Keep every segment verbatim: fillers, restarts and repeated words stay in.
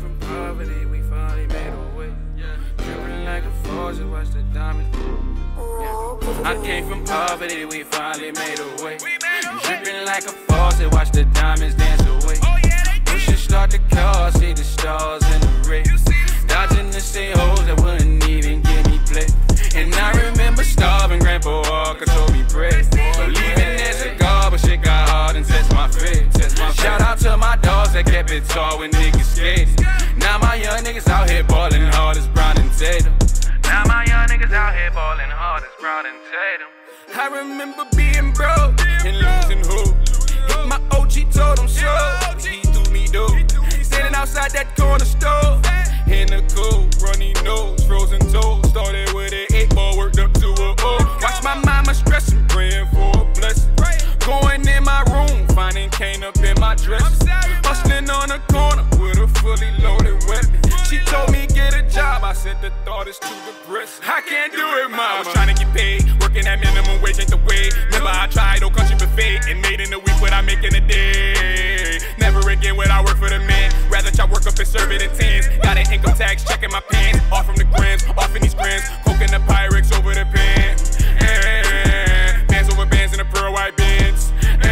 from poverty, we finally made a way. Dripping like a faucet, watch the diamonds. Yeah. I came from poverty, we finally made a way. Dripping like a faucet, watch the diamonds dance away. We should start the car, see the stars in the race. Dodging the same hoes that wouldn't even give me play. And I remember starving, Grandpa Walker told me pray. Believing there's a God, but shit got hard and test my faith. Shout out to my dogs that kept it tall when niggas skated. Now my young niggas out here ballin' hard as Brown and Tatum. Now my young niggas out here ballin' hard as Brown and Tatum. I remember being broke and losing hope. Hit my O G, told him so. He threw me dope. Standing outside that corner store. In the cold, runny nose, frozen toes. Started with an eight ball, worked up to a O. Watch my mama stressing, praying for a blessing. Going in my room, finding cane up in my dress. Hustling on the corner with a fully loaded weapon. She told me get a job, I said the thought is too depressing. I can't do it, mama. I was trying to get paid, working at minimum wage ain't the way. Remember I tried old country buffet and made in a week what I make in a day. Never again would I work for the man. Rather try work up and serve it in tens. Got an income tax checking my pants. Off from the grams, off in these grams. Coking the Pyrex over the pen. And bands over bands in the pearl white bins.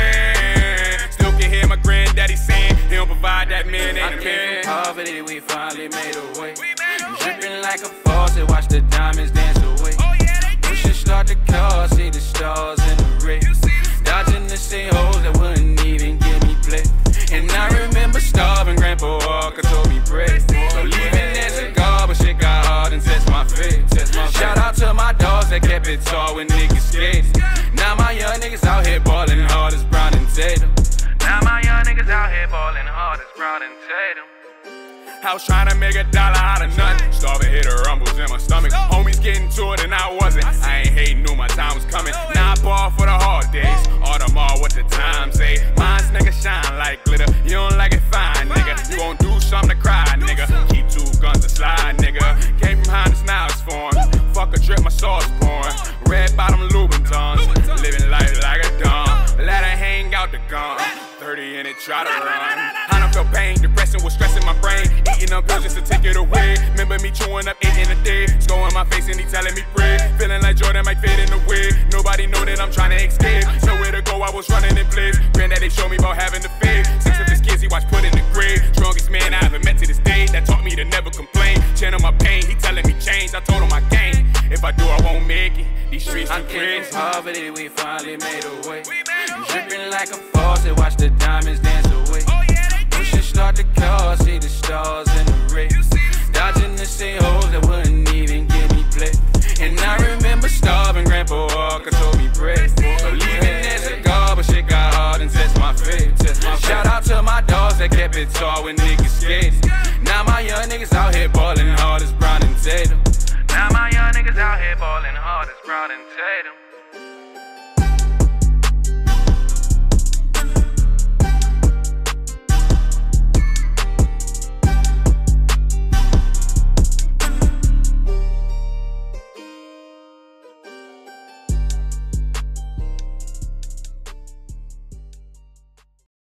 And still can hear my granddaddy saying he don't provide that man ain't a man. Poverty, we finally made a way. Dripping like a faucet, watch the diamonds dance away. We should start the car, see the stars in the race. Dodging the same hoes that wouldn't even give me play. And I remember starving, Grandpa Walker told me pray. Believing there's a God, but shit got hard and test my faith. Shout out to my dogs that kept it tall when niggas skated. Now my young niggas out here ballin' hard as Brown and Tatum. Now my young niggas out here ballin' hard as Brown and Tatum. I was trying to make a dollar out of nothing. Starving hit the rumbles in my stomach. Homies getting to it and I wasn't. I ain't hating, knew my time was coming. Now I ball for the hard days. Audemars, what the time say? Mine's nigga shine like glitter. You don't like it, fine, nigga. You gon' do something to cry, nigga. Keep two guns to slide, nigga. Came from behind the now it's form. Fuck a drip, my sauce pouring. Red bottom Louboutins. Living life like a dumb. Let her hang out the gun. thirty in it, try to run. I don't feel pain, depression was stressing my brain. Eating up pills just to take it away. Remember me chewing up eight in a day. Skull in my face and he telling me pray. Feeling like Jordan might fade in the way. Nobody know that I'm trying to escape. Nowhere to go, I was running in place. Granddaddy showed me about having the faith. Six of his kids he watched put in the grave. Strongest man I ever met to this day. That taught me to never complain. Channel my pain, he telling me change. I told him I can't. If I do, I won't make it. These streets are crazy. Poverty, we finally made a way. Dripping like a faucet, watch the diamonds dance away. We should start the car, see the stars in the race. Dodging the same hoes that wouldn't